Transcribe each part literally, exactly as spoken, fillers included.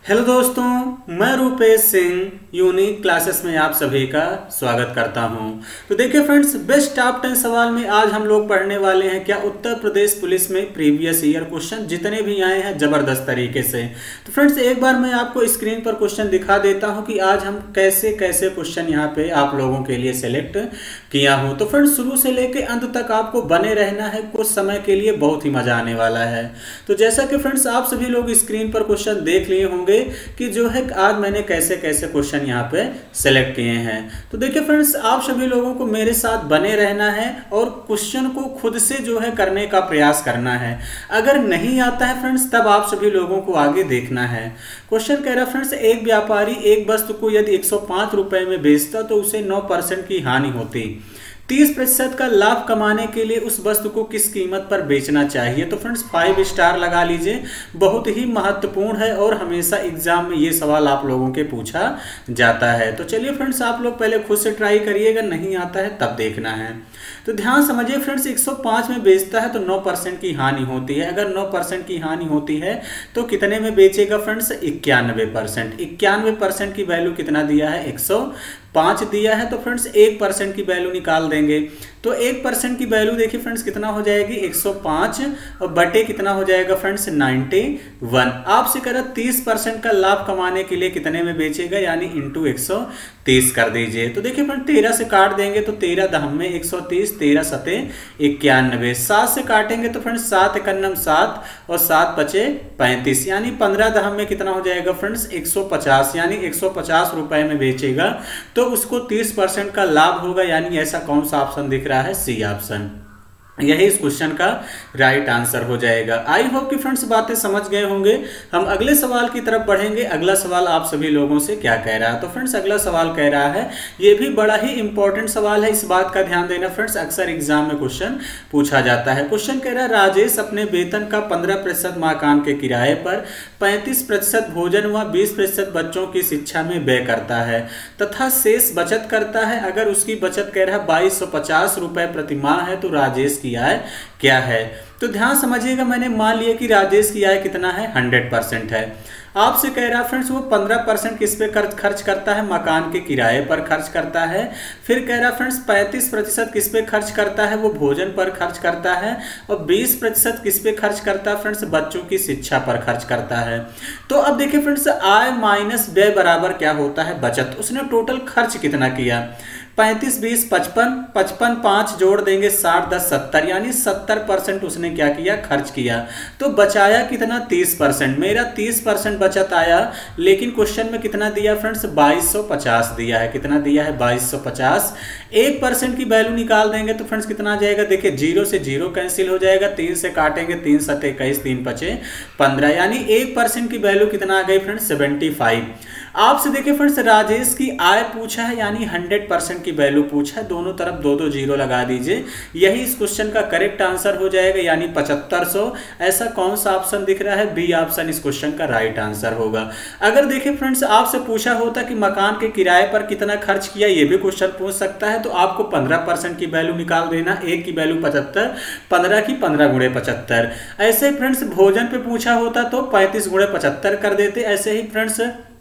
Hello दोस्तों, मैं Rupesh Singh unique classes में आप सभी का स्वागत करता हूं। तो देखिए फ्रेंड्स, बेस्ट टॉप टेन सवाल में आज हम लोग पढ़ने वाले हैं क्या उत्तर प्रदेश पुलिस में प्रीवियस ईयर क्वेश्चन जितने भी आए हैं जबरदस्त तरीके से। तो फ्रेंड्स एक बार मैं आपको स्क्रीन पर क्वेश्चन दिखा देता हूं कि आज हम कैसे कैसे क्वेश्चन यहाँ पे आप लोगों के लिए सिलेक्ट किया हूँ। तो फ्रेंड्स शुरू से लेके अंत तक आपको बने रहना है, कुछ समय के लिए बहुत ही मजा आने वाला है। तो जैसा कि फ्रेंड्स आप सभी लोग स्क्रीन पर क्वेश्चन देख लिए होंगे कि जो है आज मैंने कैसे कैसे क्वेश्चन यहाँ पे सेलेक्ट किए हैं। तो देखिए फ्रेंड्स, आप सभी लोगों को मेरे साथ बने रहना है और क्वेश्चन को खुद से जो है करने का प्रयास करना है। अगर नहीं आता है फ्रेंड्स तब आप सभी लोगों को आगे देखना है। क्वेश्चन कह रहा फ्रेंड्स, एक व्यापारी एक वस्तु को यदि एक सौ पाँच रुपए में बेचता तो उसे नौ परसेंट की हानि होती। तीस प्रतिशत का लाभ कमाने के लिए उस वस्तु को किस कीमत पर बेचना चाहिए। तो फ्रेंड्स फाइव स्टार लगा लीजिए, बहुत ही महत्वपूर्ण है और हमेशा एग्जाम में ये सवाल आप लोगों के पूछा जाता है। तो चलिए फ्रेंड्स, आप लोग पहले खुद से ट्राई करिएगा, नहीं आता है तब देखना है। तो ध्यान समझिए फ्रेंड्स, एक सौ पाँच में बेचता है तो नौ परसेंट की हानि होती है। अगर नौ परसेंट की हानि होती है तो कितने में बेचेगा फ्रेंड्स, इक्यानवे परसेंट। इक्यानवे परसेंट की वैल्यू कितना दिया है, एक सौ पाँच दिया है। तो फ्रेंड्स एक परसेंट की वैल्यू निकाल देंगे तो एक परसेंट की वैल्यू देखिए फ्रेंड्स कितना हो जाएगी, एक सौ पाँच और बटे कितना हो जाएगा फ्रेंड्स, इक्यानवे। आपसे कह रहा तीस परसेंट का लाभ कमाने के लिए कितने में बेचेगा, यानी इंटू एक सौ तीस कर दीजिए। तो देखिए फ्रेंड तेरह से काट देंगे तो तेरह दहम में एक सौ तीस, तेरह सते इक्यानवे। सात से काटेंगे तो फ्रेंड्स सात इक्यानवे सात और सात पचे पैंतीस, यानी पंद्रह दहम में कितना हो जाएगा फ्रेंड्स, एक सौ पचास। यानी एक सौ पचास रुपए में बेचेगा तो उसको तीस परसेंट का लाभ होगा। यानी ऐसा कौन सा ऑप्शन दिख रहा है, सी ऑप्शन। यही इस क्वेश्चन का राइट आंसर हो जाएगा। आई होप कि फ्रेंड्स बातें समझ गए होंगे। हम अगले सवाल की तरफ बढ़ेंगे। अगला सवाल आप सभी लोगों से क्या कह रहा है। तो फ्रेंड्स अगला सवाल कह रहा है, ये भी बड़ा ही इंपॉर्टेंट सवाल है, इस बात का ध्यान देना फ्रेंड्स, अक्सर एग्जाम में क्वेश्चन पूछा जाता है। क्वेश्चन कह रहा है, राजेश अपने वेतन का पंद्रह प्रतिशत मकान के किराए पर, पैंतीस प्रतिशत भोजन व बीस प्रतिशत बच्चों की शिक्षा में व्यय करता है तथा शेष बचत करता है। अगर उसकी बचत कह रहा है बाईस सौ पचास रुपए प्रति माह है तो राजेश की आय क्या है। तो ध्यान समझिएगा, मैंने मान लिया कि राजेश की आय कितना है, हंड्रेड परसेंट है। आपसे कह रहा फ्रेंड्स वो पंद्रह परसेंट किस पे खर्च करता है, मकान के किराए पर खर्च करता है। फिर कह रहा फ्रेंड्स पैंतीस प्रतिशत किस पे खर्च करता है, वो भोजन पर खर्च करता है। और बीस प्रतिशत किस पे खर्च करता है फ्रेंड्स, बच्चों की शिक्षा पर खर्च करता है। तो अब देखिए फ्रेंड्स, आय माइनस व्यय बराबर क्या होता है, बचत। उसने टोटल खर्च कितना किया, पैंतीस बीस पचपन, पचपन पाँच जोड़ देंगे साठ दस सत्तर, यानी सत्तर परसेंट उसने क्या किया, खर्च किया। तो बचाया कितना, तीस परसेंट। मेरा तीस परसेंट बचत आया, लेकिन क्वेश्चन में कितना दिया फ्रेंड्स, बाईस सौ पचास दिया है। कितना दिया है, बाईस सौ पचास। एक परसेंट की वैल्यू निकाल देंगे तो फ्रेंड्स कितना आ जाएगा, देखिए जीरो से जीरो कैंसिल हो जाएगा, तीन से काटेंगे तीन सत्ते इक्कीस, तीन पचे पंद्रह, यानी एक परसेंट की वैल्यू कितना आ गई फ्रेंड्स, सेवेंटी फाइव। आपसे देखिए फ्रेंड्स राजेश की आय पूछा है, यानी हंड्रेड परसेंट की वैल्यू पूछा है, दोनों तरफ दो दो जीरो लगा दीजिए। यही इस क्वेश्चन का करेक्ट आंसर हो जाएगा, यानी पचहत्तर सौ। ऐसा कौन सा ऑप्शन दिख रहा है, बी ऑप्शन इस क्वेश्चन का राइट आंसर होगा। अगर देखिए फ्रेंड्स आपसे पूछा होता कि मकान के किराए पर कितना खर्च किया, ये भी क्वेश्चन पूछ सकता है, तो आपको पंद्रह परसेंट की वैल्यू निकाल देना, एक की वैल्यू पचहत्तर, पंद्रह की पंद्रह गुणे पचहत्तर। ऐसे फ्रेंड्स भोजन पे पूछा होता तो पैंतीस गुणे पचहत्तर कर देते। ऐसे ही फ्रेंड्स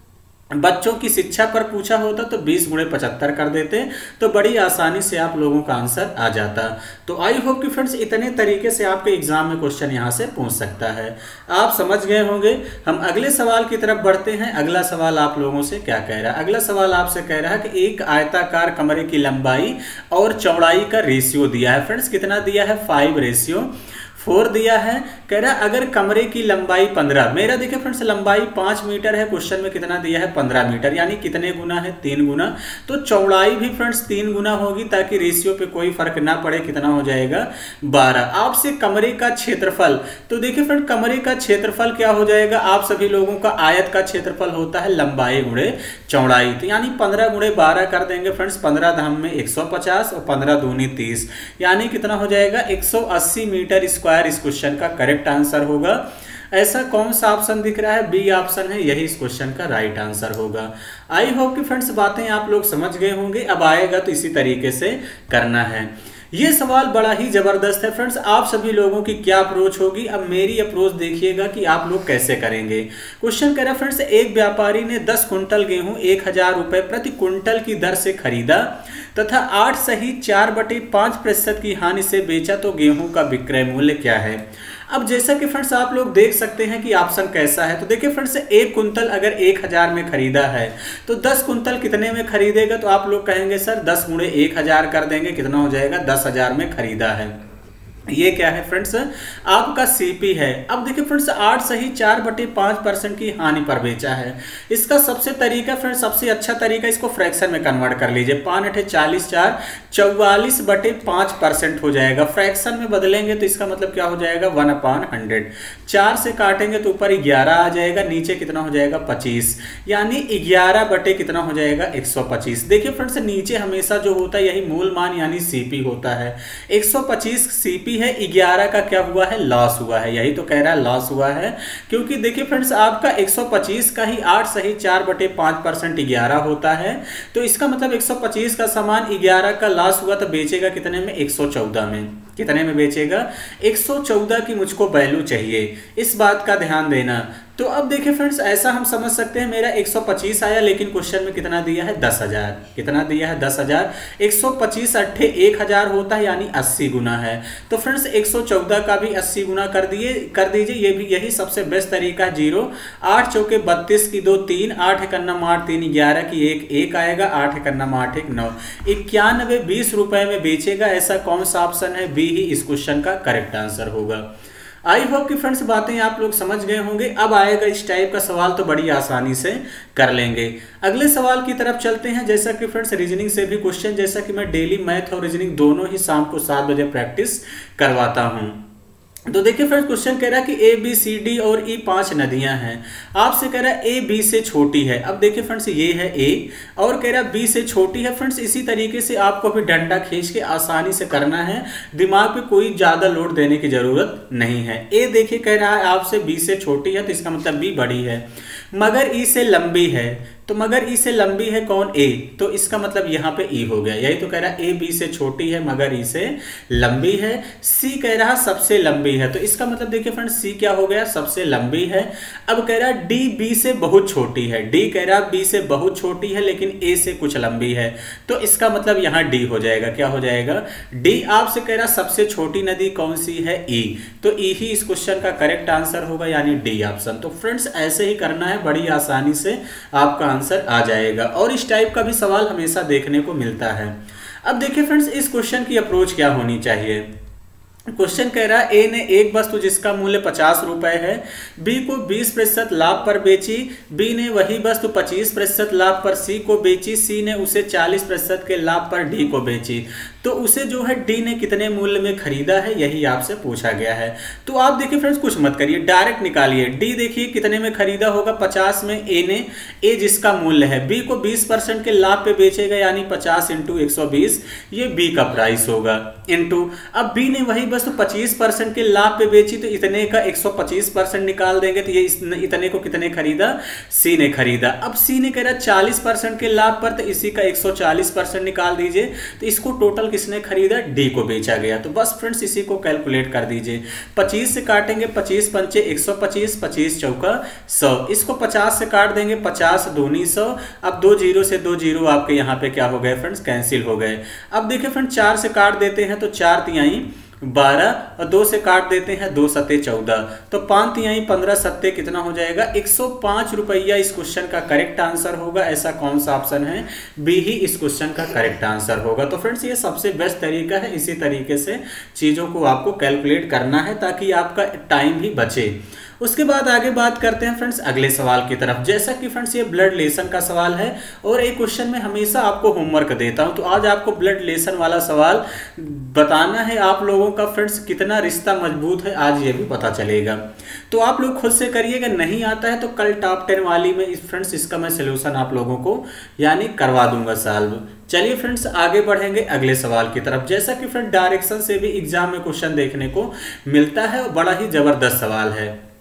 बच्चों की शिक्षा पर पूछा होता तो बीस गुणे पचहत्तर कर देते, तो बड़ी आसानी से आप लोगों का आंसर आ जाता। तो आई होप कि फ्रेंड्स इतने तरीके से आपके एग्जाम में क्वेश्चन यहां से पूछ सकता है। आप समझ गए होंगे। हम अगले सवाल की तरफ बढ़ते हैं। अगला सवाल आप लोगों से क्या कह रहा है। अगला सवाल आपसे कह रहा है कि एक आयताकार कमरे की लंबाई और चौड़ाई का रेशियो दिया है। फ्रेंड्स कितना दिया है, फाइव रेशियो फोर दिया है। कह रहा है अगर कमरे की लंबाई पंद्रह, मेरा देखिए फ्रेंड्स लंबाई पाँच मीटर है, क्वेश्चन में कितना दिया है, पंद्रह मीटर, यानी कितने गुना है, तीन गुना। तो चौड़ाई भी फ्रेंड्स तीन गुना होगी, ताकि रेशियो पे कोई फर्क ना पड़े। कितना हो जाएगा, बारह। आपसे कमरे का क्षेत्रफल, तो देखिए फ्रेंड कमरे का क्षेत्रफल क्या हो जाएगा, आप सभी लोगों का आयत का क्षेत्रफल होता है लंबाई गुणे चौड़ाई, तो यानी पंद्रह गुणे बारह कर देंगे फ्रेंड्स, पंद्रह धाम में एक सौ पचास और पंद्रह दूनी तीस, यानी कितना हो जाएगा, एक सौ अस्सी मीटर स्क्वायर। इस क्वेश्चन का करेक्ट आंसर होगा। ऐसा कौन सा ऑप्शन दिख रहा है, बी ऑप्शन है, यही इस क्वेश्चन का राइट आंसर होगा। आई होप कि फ्रेंड्स बातें आप लोग समझ गए होंगे। अब आएगा तो इसी तरीके से करना है। ये सवाल बड़ा ही जबरदस्त है फ्रेंड्स। आप सभी लोगों की क्या अप्रोच होगी, अब मेरी अप्रोच देखिएगा कि आप लोग कैसे करेंगे। क्वेश्चन कह रहा है फ्रेंड्स, एक व्यापारी ने दस कुंटल गेहूं एक हजार रुपए प्रति कुंटल की दर से खरीदा तथा आठ सही चार बटे पांच प्रतिशत की हानि से बेचा, तो गेहूं का विक्रय मूल्य क्या है। अब जैसा कि फ्रेंड्स आप लोग देख सकते हैं कि ऑप्शन कैसा है। तो देखिए फ्रेंड्स, एक कुंतल अगर एक हजार में खरीदा है तो दस कुंतल कितने में खरीदेगा, तो आप लोग कहेंगे सर दस गुणे एक हजार कर देंगे, कितना हो जाएगा, दस हजार में खरीदा है। ये क्या है फ्रेंड्स, आपका सीपी है। अब देखिए फ्रेंड्स, आठ सही चार बटे पांच परसेंट की हानि पर बेचा है। इसका सबसे तरीका फ्रेंड्स, सबसे अच्छा तरीका, इसको फ्रैक्शन में कन्वर्ट कर लीजिए। पाँच अठे चालीस, चार चौवालीस बटे पांच परसेंट हो जाएगा। फ्रैक्शन में बदलेंगे तो इसका मतलब क्या हो जाएगा, वन अपॉन हंड्रेड। चार से काटेंगे तो ऊपर ग्यारह आ जाएगा, नीचे कितना हो जाएगा, पच्चीस, यानी ग्यारह बटे कितना हो जाएगा, एक सौ पच्चीस। देखिए फ्रेंड्स, नीचे हमेशा जो होता है यही मूल मान यानी सीपी होता है। एक सौ पच्चीस सीपी है, ग्यारह का क्या हुआ है, लॉस हुआ है। यही तो कह रहा है लॉस हुआ है, क्योंकि देखिए फ्रेंड्स, आपका एक सौ पच्चीस का ही आठ सही चार बटे पांच परसेंट ग्यारह होता है। तो इसका मतलब एक सौ पच्चीस का सामान ग्यारह का लॉस हुआ तो बेचेगा कितने में, एक सौ चौदह में। कितने में बेचेगा, एक सौ चौदह की मुझको वैल्यू चाहिए, इस बात का ध्यान देना। तो अब देखिए फ्रेंड्स, ऐसा हम समझ सकते हैं मेरा एक सौ पच्चीस आया, लेकिन क्वेश्चन में कितना दिया है, दस हजार। कितना दिया है, दस हजार। एक सौ पच्चीस अट्ठे एक हजार होता है, यानी अस्सी गुना है। तो फ्रेंड्स एक सौ चौदह का भी अस्सी गुना कर दिए कर दीजिए। ये भी यही सबसे बेस्ट तरीका है। जीरो आठ चौके बत्तीस की दो तीन, आठ इकन्नम आठ तीन ग्यारह की एक एक आएगा, आठ इकन्नम आठ एक नौ। इक्यानवे बीस रुपए में बेचेगा, ऐसा कौन सा ऑप्शन है, बी ही इस क्वेश्चन का करेक्ट आंसर होगा। आई होप कि फ्रेंड्स बातें आप लोग समझ गए होंगे। अब आएगा इस टाइप का सवाल तो बड़ी आसानी से कर लेंगे। अगले सवाल की तरफ चलते हैं। जैसा कि फ्रेंड्स रीजनिंग से भी क्वेश्चन, जैसा कि मैं डेली मैथ और रीजनिंग दोनों ही शाम को सात बजे प्रैक्टिस करवाता हूं। तो देखिए फ्रेंड्स, क्वेश्चन कह रहा है कि ए बी सी डी और ई पांच नदियां हैं। आपसे कह रहा है ए बी से छोटी है। अब देखिए फ्रेंड्स, ये है ए और कह रहा है बी से छोटी है। फ्रेंड्स इसी तरीके से आपको भी डंडा खींच के आसानी से करना है, दिमाग पे कोई ज्यादा लोड देने की जरूरत नहीं है। ए देखिए कह रहा है आपसे बी से छोटी है, तो इसका मतलब बी बड़ी है। मगर ई से लंबी है, तो मगर ई से लंबी है कौन, ए, तो इसका मतलब यहाँ पे ई हो गया। यही तो कह रहा है ए बी से छोटी है मगर ई से लंबी है। सी कह रहा है सबसे लंबी है, तो इसका मतलब देखिए फ्रेंड्स, सी क्या हो गया, सबसे लंबी है। अब कह रहा है डी बी से बहुत छोटी है। डी कह रहा है बी से बहुत छोटी है लेकिन ए से कुछ लंबी है, तो इसका मतलब यहाँ डी हो जाएगा। क्या हो जाएगा, डी। आपसे कह रहा है सबसे छोटी नदी कौन सी है, ई, तो ई ही इस क्वेश्चन का करेक्ट आंसर होगा, यानी डी ऑप्शन। तो फ्रेंड्स ऐसे ही करना है, बड़ी आसानी से आपका आंसर आ जाएगा। और इस टाइप का भी सवाल हमेशा देखने को मिलता है। अब देखिए फ्रेंड्स, इस क्वेश्चन की अप्रोच क्या होनी चाहिए। क्वेश्चन कह रहा है ए ने एक वस्तु जिसका मूल्य पचास रुपए है बी को बीस प्रतिशत लाभ पर बेची। बी ने वही वस्तु पच्चीस प्रतिशत लाभ पर सी को बेची। सी ने उसे चालीस प्रतिशत के लाभ पर डी को बेची। तो उसे जो है डी ने कितने मूल्य में खरीदा है, यही आपसे पूछा गया है। तो आप देखिए फ्रेंड्स, कुछ मत करिए, डायरेक्ट निकालिए। डी देखिए कितने में खरीदा होगा, पचास में। ए ने, ए जिसका मूल्य है, बी को बीस परसेंट के लाभ पे बेचेगा, यानी पचास इंटू एक सौ बीस, ये बी का प्राइस होगा। इंटू, अब बी ने वही वस्तु पच्चीस परसेंट के लाभ पे बेची, तो इतने का एक सौ पच्चीस परसेंट निकाल देंगे, तो ये इतने को कितने खरीदा, सी ने खरीदा। अब सी ने कह रहा चालीस परसेंट के लाभ पर, तो इसी का एक सौ चालीस परसेंट निकाल दीजिए, तो इसको टोटल किसने खरीदा, डी को बेचा गया। तो बस फ्रेंड्स इसी को कैलकुलेट कर दीजिए। पच्चीस से काटेंगे, पच्चीस पंचे एक सौ पच्चीस, पच्चीस चौका सौ। इसको पचास से काट देंगे, पचास दूनी सौ। अब दो जीरो से दो जीरो आपके यहाँ पे क्या हो गए फ्रेंड्स, कैंसिल हो गए। अब देखिए फ्रेंड्स, चार से काट देते हैं तो चार तिहाई बारह, और दो से काट देते हैं, दो सत्ते चौदह, तो पांच तिहाई पंद्रह, सत्ते कितना हो जाएगा, एक सौ पांच रुपया इस क्वेश्चन का करेक्ट आंसर होगा। ऐसा कौन सा ऑप्शन है, बी ही इस क्वेश्चन का करेक्ट आंसर होगा। तो फ्रेंड्स ये सबसे बेस्ट तरीका है, इसी तरीके से चीजों को आपको कैलकुलेट करना है ताकि आपका टाइम भी बचे। उसके बाद आगे बात करते हैं फ्रेंड्स अगले सवाल की तरफ। जैसा कि फ्रेंड्स ये ब्लड रिलेशन का सवाल है और एक क्वेश्चन में हमेशा आपको होमवर्क देता हूं, तो आज आपको ब्लड रिलेशन वाला सवाल बताना है आप लोगों का फ्रेंड्स कितना रिश्ता मजबूत है, आज ये भी पता चलेगा। तो आप लोग खुद से करिएगा, नहीं आता है तो कल टॉप टेन वाली में इस फ्रेंड्स इसका मैं सोल्यूशन आप लोगों को यानी करवा दूंगा सॉल्व। चलिए फ्रेंड्स आगे बढ़ेंगे अगले सवाल की तरफ। जैसा कि फ्रेंड डायरेक्शन से भी एग्जाम में क्वेश्चन देखने को मिलता है और बड़ा ही जबरदस्त सवाल है।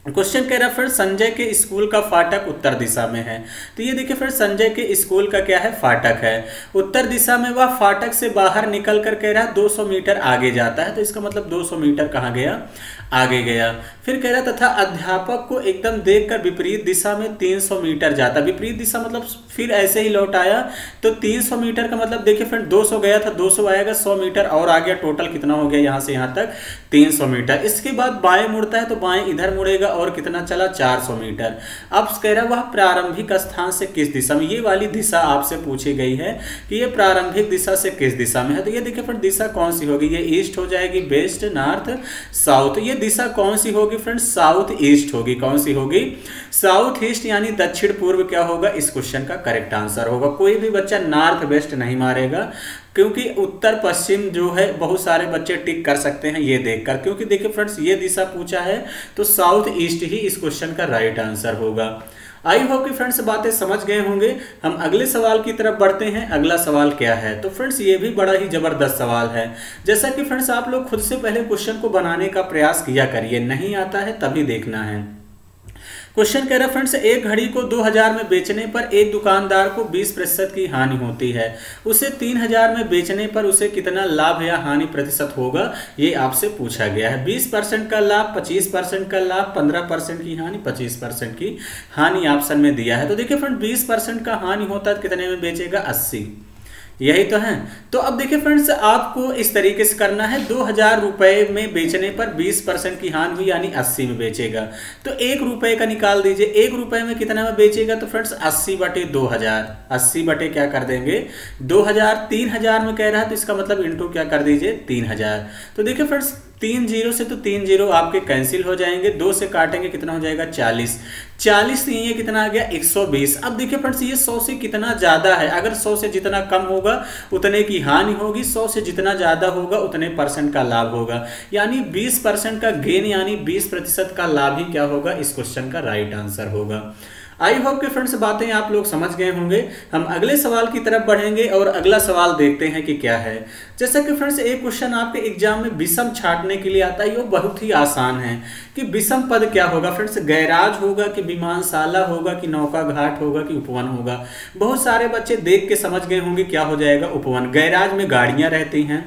क्वेश्चन कह रहा है फ्रेंड संजय के स्कूल का फाटक उत्तर दिशा में है। तो ये देखिए फ्रेंड संजय के स्कूल का क्या है, फाटक है, उत्तर दिशा में। वह फाटक से बाहर निकल कर कह रहा है दो सौ मीटर आगे जाता है। तो इसका मतलब दो सौ मीटर कहाँ गया, आगे गया। फिर कह रहा तथा अध्यापक को एकदम देखकर विपरीत दिशा में तीन सौ मीटर जाता। विपरीत दिशा मतलब फिर ऐसे ही लौट आया। तो तीन सौ मीटर का मतलब देखिए फ्रेंड दो सौ गया था, दो सौ आएगा, सौ मीटर और आ गया। टोटल कितना हो गया यहाँ से यहाँ तक, तीन सौ मीटर। इसके बाद बाएं मुड़ता है तो बाएं इधर मुड़ेगा और कितना चला, चार सौ मीटर। अब कह रहा वह प्रारंभिक स्थान से किस दिशा में, ये वाली दिशा आपसे पूछी गई है कि ये प्रारंभिक दिशा से किस दिशा में है। तो ये देखिए फ्रेंड दिशा कौन सी होगी, ये ईस्ट हो जाएगी, वेस्ट, नॉर्थ, साउथ। ये दिशा कौन सी होगी फ्रेंड, साउथ ईस्ट होगी। कौन सी होगी, साउथ ईस्ट, यानी दक्षिण पूर्व क्या होगा, इस क्वेश्चन का करेक्ट आंसर होगा। कोई भी बच्चा नॉर्थ वेस्ट नहीं मारेगा, क्योंकि उत्तर पश्चिम जो है बहुत सारे बच्चे टिक कर सकते हैं ये देखकर, क्योंकि देखिए फ्रेंड्स ये दिशा पूछा है तो साउथ ईस्ट ही इस क्वेश्चन का राइट आंसर होगा। आई होप कि फ्रेंड्स बातें समझ गए होंगे। हम अगले सवाल की तरफ बढ़ते हैं। अगला सवाल क्या है, तो फ्रेंड्स ये भी बड़ा ही जबरदस्त सवाल है। जैसा कि फ्रेंड्स आप लोग खुद से पहले क्वेश्चन को बनाने का प्रयास किया करिए, नहीं आता है तभी देखना है। क्वेश्चन कह रहा है फ्रेंड्स एक घड़ी को दो हज़ार में बेचने पर एक दुकानदार को बीस प्रतिशत की हानि होती है, उसे तीन हज़ार में बेचने पर उसे कितना लाभ या हानि प्रतिशत होगा, ये आपसे पूछा गया है। बीस परसेंट का लाभ, पच्चीस परसेंट का लाभ, पंद्रह परसेंट की हानि, पच्चीस परसेंट की हानि ऑप्शन में दिया है। तो देखिए फ्रेंड बीस परसेंट का हानि होता है कितने में बेचेगा, अस्सी, यही तो है। तो अब देखिए फ्रेंड्स आपको इस तरीके से करना है, दो हजार रुपए में बेचने पर बीस परसेंट की हानि हुई यानी अस्सी में बेचेगा। तो एक रुपए का निकाल दीजिए, एक रुपए में कितना में बेचेगा, तो फ्रेंड्स अस्सी बटे दो हजार, अस्सी बटे क्या कर देंगे दो हजार। तीन हजार में कह रहा है तो इसका मतलब इंटू क्या कर दीजिए तीन हजार। तो देखिए फ्रेंड्स तीन जीरो से तो तीन जीरो आपके कैंसिल हो जाएंगे, दो से काटेंगे कितना हो जाएगा चालीस, चालीस से ये कितना आ गया एक सौ बीस। अब देखिए फ्रेंड्स ये सौ से कितना ज्यादा है, अगर सौ से जितना कम होगा उतने की हानि होगी, सौ से जितना ज्यादा होगा उतने परसेंट का लाभ होगा, यानी बीस परसेंट का गेन यानी बीस प्रतिशत का लाभ ही क्या होगा, इस क्वेश्चन का राइट आंसर होगा। आई होप कि फ्रेंड्स बातें आप लोग समझ गए होंगे। हम अगले सवाल की तरफ बढ़ेंगे और अगला सवाल देखते हैं कि क्या है। जैसा कि फ्रेंड्स एक क्वेश्चन आपके एग्जाम में विषम छांटने के लिए आता है, ये बहुत ही आसान है कि विषम पद क्या होगा फ्रेंड्स, गैराज होगा कि विमानशाला होगा कि नौका घाट होगा कि उपवन होगा। बहुत सारे बच्चे देख के समझ गए होंगे क्या हो जाएगा, उपवन। गैराज में गाड़ियां रहती हैं,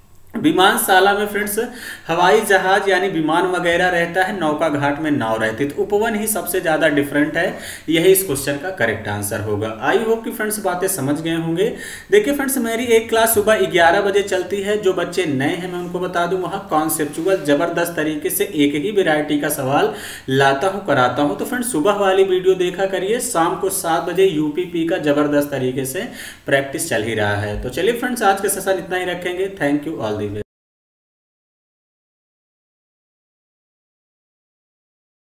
विमानशाला में फ्रेंड्स हवाई जहाज यानी विमान वगैरह रहता है, नौका घाट में नाव रहती है। तो उपवन ही सबसे ज्यादा डिफरेंट है, यही इस क्वेश्चन का करेक्ट आंसर होगा। आई होप कि फ्रेंड्स बातें समझ गए होंगे। देखिए फ्रेंड्स मेरी एक क्लास सुबह ग्यारह बजे चलती है, जो बच्चे नए हैं मैं उनको बता दूं वहाँ कॉन्सेप्चुअल जबरदस्त तरीके से एक ही वेरायटी का सवाल लाता हूँ, कराता हूँ। तो फ्रेंड्स सुबह वाली वीडियो देखा करिए, शाम को सात बजे यूपीपी का जबरदस्त तरीके से प्रैक्टिस चल ही रहा है। तो चलिए फ्रेंड्स आज के सेशन इतना ही रखेंगे। Thank you all the